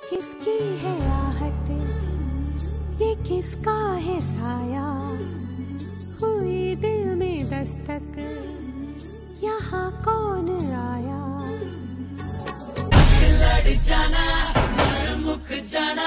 किसकी है आहट, ये किसका है साया, हुई दिल में दस्तक, यहाँ कौन आया। लड़ जाना, मुख जाना।